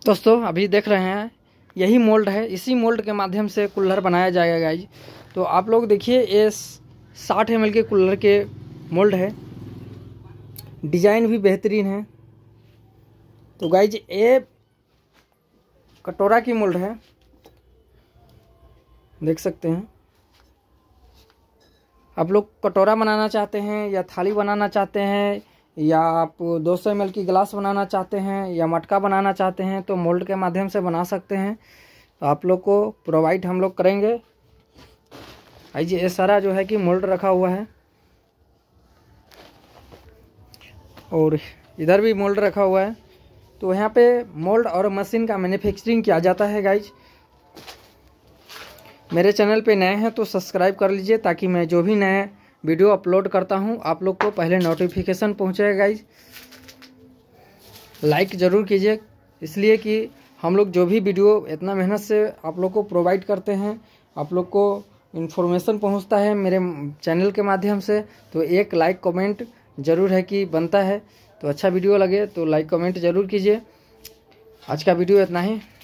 दोस्तों अभी देख रहे हैं यही मोल्ड है, इसी मोल्ड के माध्यम से कूलर बनाया जाएगा गाइज। तो आप लोग देखिए ये 60 ml के कूलर के मोल्ड है, डिज़ाइन भी बेहतरीन है। तो गाइज ये कटोरा की मोल्ड है, देख सकते हैं। आप लोग कटोरा बनाना चाहते हैं या थाली बनाना चाहते हैं या आप 200 ml की गिलास बनाना चाहते हैं या मटका बनाना चाहते हैं तो मोल्ड के माध्यम से बना सकते हैं। तो आप लोग को प्रोवाइड हम लोग करेंगे। आइए ये सारा जो है कि मोल्ड रखा हुआ है और इधर भी मोल्ड रखा हुआ है। तो यहाँ पे मोल्ड और मशीन का मैन्युफैक्चरिंग किया जाता है गाइज। मेरे चैनल पे नए हैं तो सब्सक्राइब कर लीजिए ताकि मैं जो भी नए वीडियो अपलोड करता हूं आप लोग को पहले नोटिफिकेशन पहुंचेगा गाइज। लाइक ज़रूर कीजिए, इसलिए कि हम लोग जो भी वीडियो इतना मेहनत से आप लोग को प्रोवाइड करते हैं, आप लोग को इन्फॉर्मेशन पहुंचता है मेरे चैनल के माध्यम से। तो एक लाइक कमेंट ज़रूर है कि बनता है। तो अच्छा वीडियो लगे तो लाइक कमेंट ज़रूर कीजिए। आज का वीडियो इतना ही।